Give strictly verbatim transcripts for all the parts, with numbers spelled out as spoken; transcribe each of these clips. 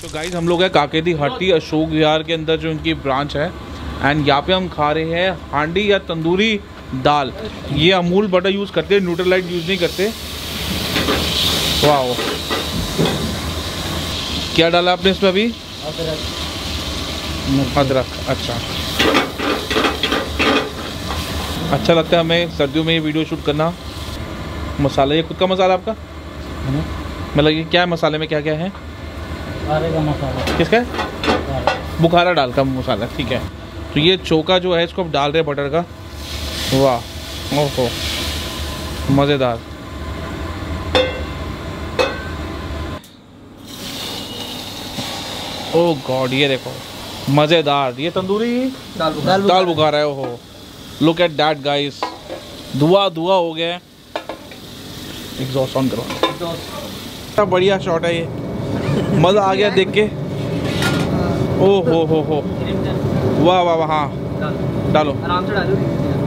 तो गाइज हम लोग हैं काके दी हट्टी अशोक विहार के अंदर जो इनकी ब्रांच है एंड यहाँ पे हम खा रहे हैं हांडी या तंदूरी दाल। ये अमूल बटर यूज़ करते हैं, न्यूट्रलाइट यूज़ नहीं करते। वाह, क्या डाला आपने इसमें अभी? अदरक। अदरक, अच्छा अच्छा लगता है हमें सर्दियों में ये वीडियो शूट करना। मसाला, ये खुद का मसाला आपका? मतलब ये क्या है मसाले में, क्या क्या है? बुखारे का मसाला। किसका है? बुखारा डाल का मसाला, ठीक है। तो ये चोका जो है इसको आप डाल रहे हैं बटर का। वाह, ओहो मज़ेदार। ओह गॉड, ये देखो मज़ेदार। ये तंदूरी दाल दाल बुखारा है। ओहो, लुक एट दैट गाइस, धुआं धुआं हो गया है। एग्जॉस्ट ऑन करो। बढ़िया शॉट है ये, मज़ा आ गया देख के। ओ हो हो हो, वाह वाह वाह। हाँ डालो, आराम से डालो,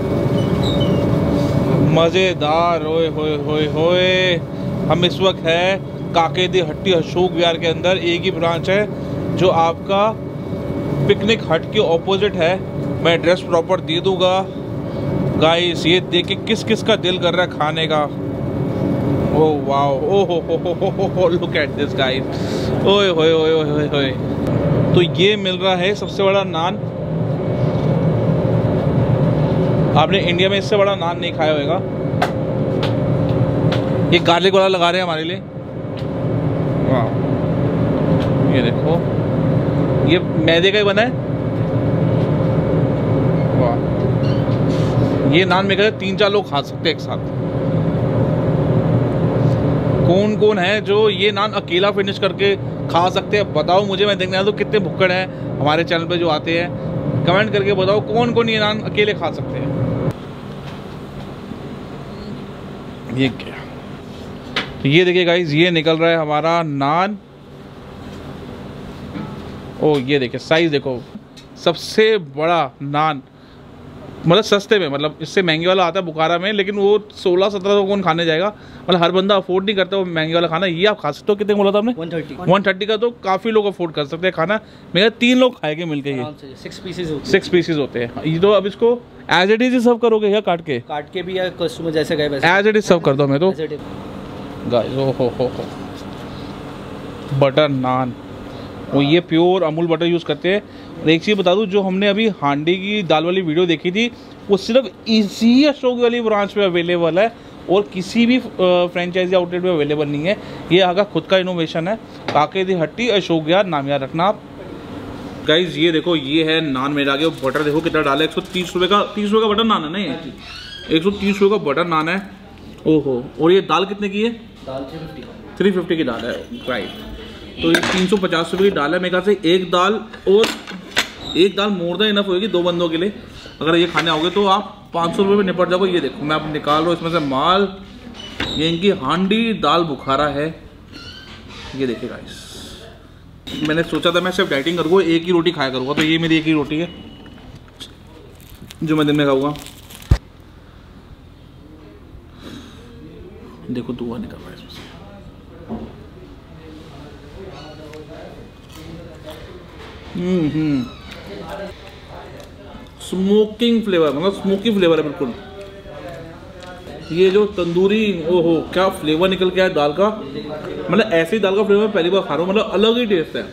मज़ेदार। ओए होए होए होए। हम इस वक्त है काके दी हट्टी अशोक विहार के अंदर। एक ही ब्रांच है जो आपका पिकनिक हट के ऑपोजिट है। मैं एड्रेस प्रॉपर दे दूंगा गाइस। ये देख के किस किस का दिल कर रहा है खाने का। ओह वाओ, ओह हो हो हो हो हो, लुक एट दिस गाइस। ओए होए होए होए होए। तो ये मिल रहा है सबसे बड़ा नान। आपने इंडिया में इससे बड़ा नान नहीं खाया होगा। ये गार्लिक वाला लगा रहे हैं हमारे लिए। वाह, ये देखो, ये मैदे का ही बना है। वाह, ये नान में कहते तीन चार लोग खा सकते हैं एक साथ। कौन कौन है जो ये नान अकेला फिनिश करके खा सकते हैं? बताओ मुझे, मैं देखने तो कितने भुक्कड़ हैं हमारे चैनल पे जो आते हैं। कमेंट करके बताओ कौन कौन ये नान अकेले खा सकते हैं। ये क्या, तो ये देखिए गाइस, ये निकल रहा है हमारा नान। ओ ये देखिए साइज देखो, सबसे बड़ा नान। मतलब सस्ते में, मतलब इससे महंगे वाला आता है बुखारा में, लेकिन वो सोलह सत्रह सौ कौन खाने जाएगा। मतलब हर बंदा अफोर्ड नहीं करता वो महंगे वाला खाना। ये आप खा सकते हो। कितने बोला था आपने? One thirty. वन थर्टी का तो काफ़ी लोग अफोर्ड कर सकते हैं खाना। मेरा तीन लोग खाएंगे मिलके। ये सिक्स पीसेज होते सिक्स पीसेज होते हैं। ये तो अब इसको एज इट इज ही सर्व करोगे या काट के? काट के भी, या कस्टमर जैसे गए वैसे एज इट इज सर्व कर दो। मैं तो गाइस, ओ हो हो हो, बटर नान। वो ये प्योर अमूल बटर यूज़ करते हैं। और एक चीज़ बता दूँ, जो हमने अभी हांडी की दाल वाली वीडियो देखी थी वो सिर्फ इसी अशोक वाली ब्रांच पे अवेलेबल है और किसी भी फ्रेंचाइजी आउटलेट में अवेलेबल नहीं है। ये यहाँ का खुद का इनोवेशन है। काके दी हट्टी अशोक विहार, नाम याद रखना आप गाइज। ये देखो, ये है नान मेरा आगे। बटर देखो कितना डाला है। एक सौ तीस रुपये का तीस रुपये का बटर नान है ना ये? एक सौ तीस रुपये का बटर नान है। ओहो, और ये दाल कितने की है? दाल थ्री फिफ्टी थ्री फिफ्टी की दाल है, राइट। तो ये तीन सौ पचास रुपये की दाल है मेरे ख्याल से। एक दाल, और एक दाल मोर देन इनफ होगी दो बंदों के लिए। अगर ये खाने आओगे तो आप पाँच सौ रुपये में निपट जाओगे। ये देखो मैं आप निकाल रहा हूँ इसमें से माल। ये इनकी हांडी दाल बुखारा है। ये देखिए गाइस, मैंने सोचा था मैं सिर्फ डाइटिंग करूँगा, एक ही रोटी खाया करूँगा। तो ये मेरी एक ही रोटी है जो मैं दिन में खाऊँगा। देखो धुआं निकल रहा है इसमें से। हम्म स्मोकिंग फ्लेवर, मतलब स्मोकी फ्लेवर है बिल्कुल। ये जो तंदूरी, ओहो क्या फ्लेवर निकल के आया दाल का। मतलब ऐसी दाल का फ्लेवर पहली बार खा रहा हूँ। मतलब अलग ही टेस्ट है।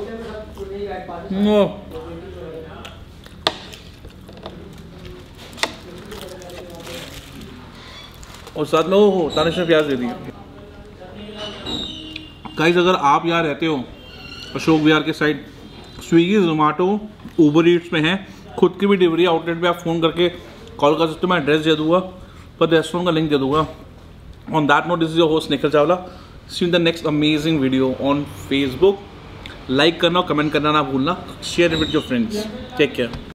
और साथ में ओहो तानिश ने प्याज दे दी। गाइस, अगर आप यहाँ रहते हो अशोक विहार के side, Swiggy, Zomato, Uber Eats में है, खुद की भी डिलीवरी आउटलेट पे आप फ़ोन करके कॉल कर सकते हो। मैं एड्रेस दे दूँगा, पर रेस्टोरेंट का लिंक दे दूँगा। On that note, this is your host Nikhil Chawla. See in the next amazing video on Facebook. Like करना और कमेंट करना ना भूलना। Share it with your friends. Take care.